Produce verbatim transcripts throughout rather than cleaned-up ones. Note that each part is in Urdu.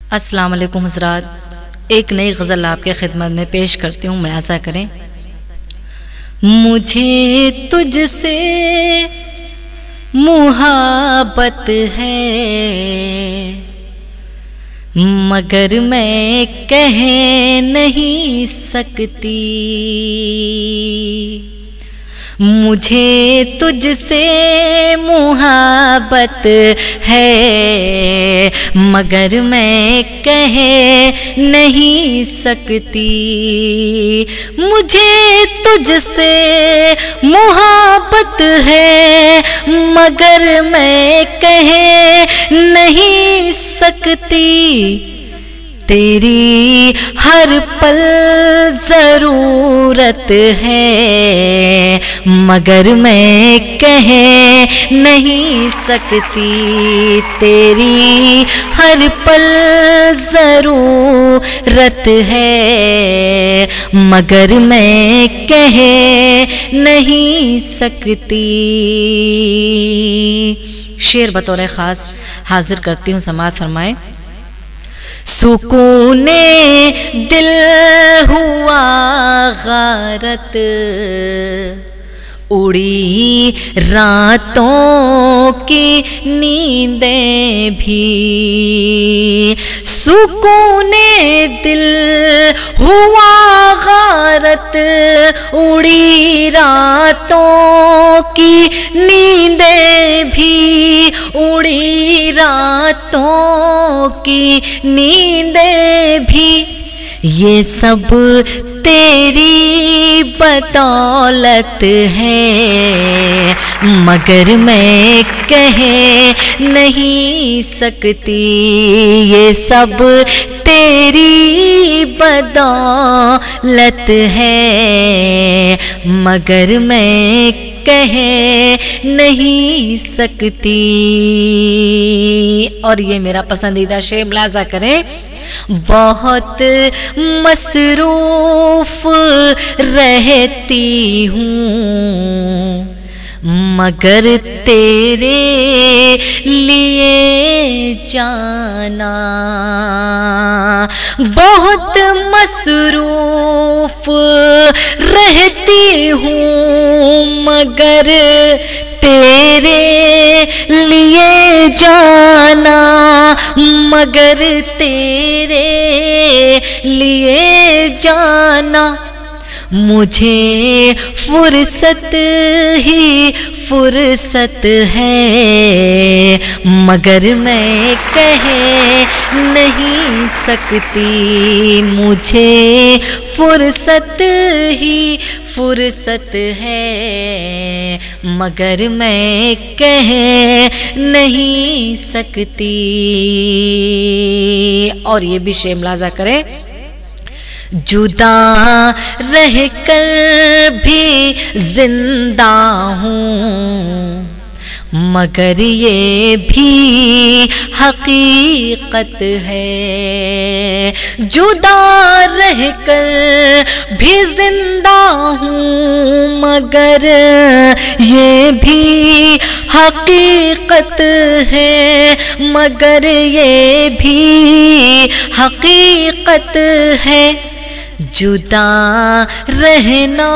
السلام علیکم حضرات، ایک نئی غزل آپ کے خدمت میں پیش کرتی ہوں، ملاحظہ کریں۔ مجھے تجھ سے محبت ہے مگر میں کہہ نہیں سکتی، مجھے تجھ سے محبت ہے مگر میں کہہ نہیں سکتی، مجھے تجھ سے محبت ہے مگر میں کہہ نہیں سکتی، تیری ہر پل ضرورت ہے مگر میں کہہ نہیں سکتی، تیری ہر پل ضرورت ہے مگر میں کہہ نہیں سکتی۔ شعر بطور خاص حاضر کرتی ہوں، سماعت فرمائیں۔ سکون دل ہوا غارت اڑی راتوں کی نیندیں بھی، سکون دل ہوا غارت اڑی راتوں کی نیندیں بھی، اڑی راتوں کی نیندیں بھی، یہ سب تیری بدولت ہے مگر میں کہہ نہیں سکتی، یہ سب تیری بدولت ہے مگر میں کہہ نہیں سکتی۔ اور یہ میرا پسندیدہ شعر، ملاحظہ کریں۔ بہت مصروف رہتی ہوں مگر تیرے لیے جانا، بہت مصروف رہتی ہوں مگر تیرے لیے جانا، مگر تیرے لیے جانا، مجھے فرصت ہی فرصت ہے مگر میں کہہ نہیں سکتی، مجھے فرصت ہی فرصت ہے مگر میں کہہ نہیں سکتی۔ اور یہ بھی شعر ملاحظہ کریں۔ جدا رہ کر بھی زندہ ہوں مگر یہ بھی حقیقت ہے، جدا رہ کر بھی زندہ ہوں مگر یہ بھی حقیقت ہے، مگر یہ بھی حقیقت ہے، جدا رہنا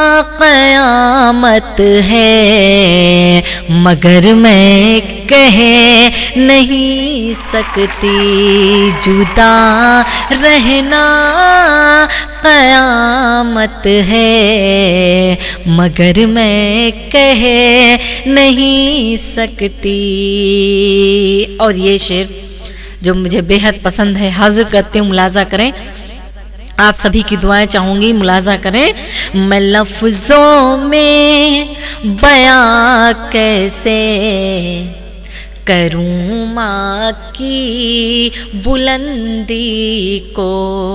قیامت ہے مگر میں کہہ نہیں سکتی، جدا رہنا قیامت ہے مگر میں کہہ نہیں سکتی۔ اور یہ شعر جو مجھے بے حد پسند ہے، حاضر کرتی ہوں، ملاحظہ کریں۔ آپ سبھی کی دعائیں چاہوں گی، ملاحظہ کریں۔ میں لفظوں میں بیاں کیسے کروں ماں کی بلندی کو،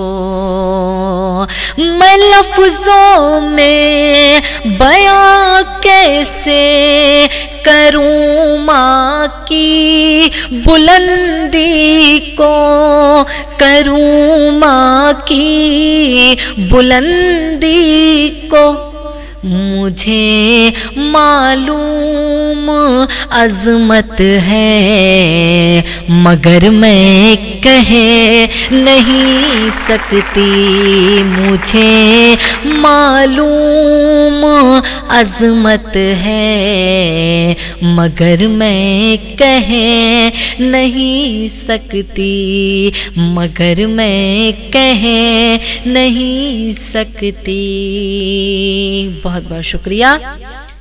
میں لفظوں میں بیاں کیسے کروں ماں کی بلندی کو، کروں ماں کی بلندی کو، मुझे मालूम अज़मत है मगर मैं कह नहीं सकती। मुझे मालूम अज़मत है मगर मैं कह नहीं सकती, मगर मैं कह नहीं सकती। बहुत बहुत शुक्रिया।